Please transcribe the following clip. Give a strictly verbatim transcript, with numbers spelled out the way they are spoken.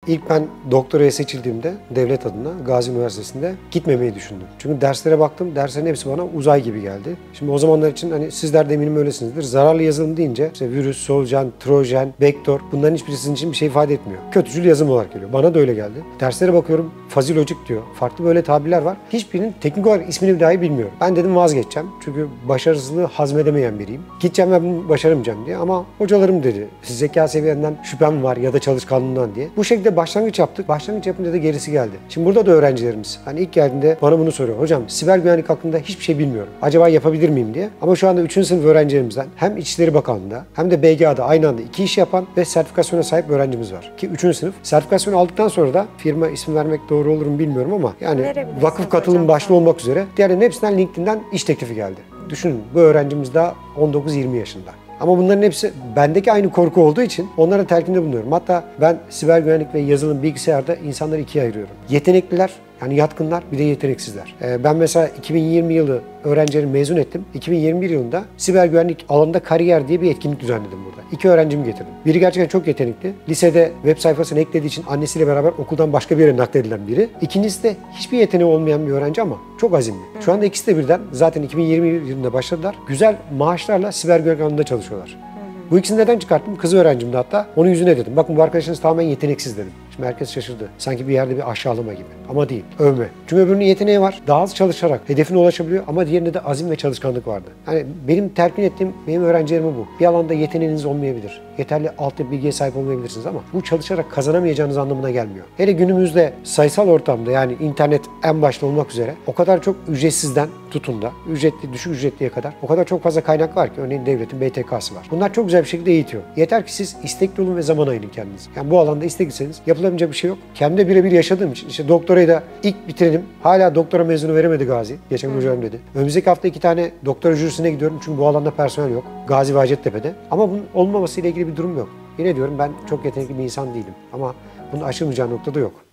İlk ben doktoraya seçildiğimde devlet adına Gazi Üniversitesi'nde gitmemeyi düşündüm. Çünkü derslere baktım, derslerin hepsi bana uzay gibi geldi. Şimdi o zamanlar için hani sizler de eminim öylesinizdir. Zararlı yazılım deyince işte virüs, solucan, trojan, vektör bunların hiçbiri sizin için bir şey ifade etmiyor. Kötücül yazılım olarak geliyor. Bana da öyle geldi. Derslere bakıyorum, fuzzy logic diyor. Farklı böyle tabirler var. Hiçbirinin teknik olarak ismini dahi bilmiyorum. Ben dedim vazgeçeceğim. Çünkü başarısızlığı hazmedemeyen biriyim. Gideceğim ve bunu başaramayacağım diye. Ama hocalarım dedi, zeka seviyenden şüphem var ya da çalışkanlığından diye. Bu şekilde başlangıç yaptık. Başlangıç yapınca da gerisi geldi. Şimdi burada da öğrencilerimiz hani ilk geldiğinde bana bunu soruyor. Hocam siber güvenlik hakkında hiçbir şey bilmiyorum. Acaba yapabilir miyim diye. Ama şu anda üçüncü sınıf öğrencilerimizden hem İçişleri Bakanlığı'nda hem de B G A'da aynı anda iki iş yapan ve sertifikasyona sahip öğrencimiz var. Ki üçüncü sınıf. Sertifikasyonu aldıktan sonra da firma ismi vermek doğru olur mu bilmiyorum ama yani vakıf katılım başta olmak üzere diğerlerinin hepsinden LinkedIn'den iş teklifi geldi. Düşünün bu öğrencimiz daha on dokuz yirmi yaşında. Ama bunların hepsi bendeki aynı korku olduğu için onlara telkinde bulunuyorum. Hatta ben siber güvenlik ve yazılım bilgisayarda insanları ikiye ayırıyorum. Yetenekliler, yani yatkınlar, bir de yeteneksizler. Ee, ben mesela iki bin yirmi yılı öğrencilerimi mezun ettim. iki bin yirmi bir yılında siber güvenlik alanında kariyer diye bir etkinlik düzenledim burada. İki öğrencimi getirdim. Biri gerçekten çok yetenekli. Lisede web sayfasını eklediği için annesiyle beraber okuldan başka bir yere nakledilen biri. İkincisi de hiçbir yeteneği olmayan bir öğrenci ama çok azimli. Şu anda ikisi de birden zaten iki bin yirmi yılında başladılar. Güzel maaşlarla siber güvenlik alanında çalışıyorlar. Bu ikisini neden çıkarttım? Kız öğrencimdi hatta. Onun yüzüne dedim. Bakın bu arkadaşınız tamamen yeteneksiz dedim. Şimdi herkes şaşırdı. Sanki bir yerde bir aşağılama gibi. Ama değil. Övme. Çünkü öbürünün yeteneği var. Daha az çalışarak hedefine ulaşabiliyor ama diğerinde de azim ve çalışkanlık vardı. Yani benim telkin ettiğim benim öğrencilerime bu. Bir alanda yeteneğiniz olmayabilir. Yeterli altyapı bilgiye sahip olmayabilirsiniz ama bu çalışarak kazanamayacağınız anlamına gelmiyor. Hele günümüzde sayısal ortamda yani internet en başta olmak üzere o kadar çok ücretsizden tutun da ücretli, düşük ücretliye kadar o kadar çok fazla kaynak var ki örneğin devletin B T K'sı var. Bunlar çok güzel bir şekilde eğitiyor. Yeter ki siz istekli olun ve zaman ayırın kendinize. Yani bu alanda istekliseniz yapılamayacak bir şey yok. Kendi de birebir yaşadığım için işte doktorayı da ilk bitirelim. Hala doktora mezunu veremedi Gazi. Geçen hocam dedi. Önümüzdeki hafta iki tane doktora jürisine gidiyorum çünkü bu alanda personel yok. Gazi ve Hacettepe'de. Ama bunun olmamasıyla ilgili bir durum yok. Yine diyorum ben çok yetenekli bir insan değilim. Ama bunun aşılmayacağı noktada yok.